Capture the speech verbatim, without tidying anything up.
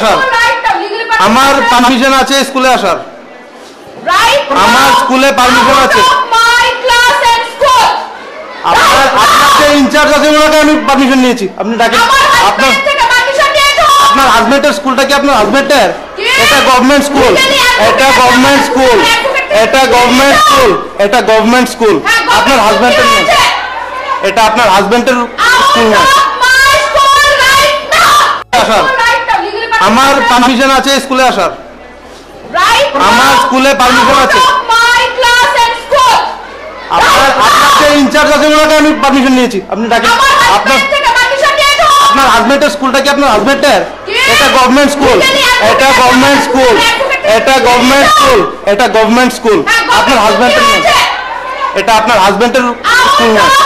আসার, আমার পারমিশন আছে স্কুলে আসার, আমার স্কুলে পারমিশন আছে। আপনার আপনার যে ইনচার্জ আছে ওনাকে আমি পারমিশন নিয়েছি, আপনি ডাকেন। আপনার আপনার হাজবেন্ডের স্কুলটা কি আপনার হাজবেন্ডের? এটা গভর্নমেন্ট স্কুল, এটা গভর্নমেন্ট স্কুল, এটা গভর্নমেন্ট স্কুল, এটা গভর্নমেন্ট স্কুল। আপনার হাজবেন্ডের নেই, এটা আপনার হাজবেন্ডের স্কুল না। আসার, আমার পারমিশন আছে স্কুলে আসার, আমার স্কুলে পারমিশন আছে। আপনার আপনার যে ইনচার্জ আছে ওনাকে আমি পারমিশন নিয়েছি, আপনি ডাকেন। আপনার আপনার হাজবেন্ডের স্কুলটা কি আপনার হাজবেন্ডের? এটা গভর্নমেন্ট স্কুল, এটা গভর্নমেন্ট স্কুল, এটা গভর্নমেন্ট স্কুল, এটা গভর্নমেন্ট স্কুল। আপনার হাজবেন্ডের নেই, এটা আপনার হাজবেন্ডের স্কুল না।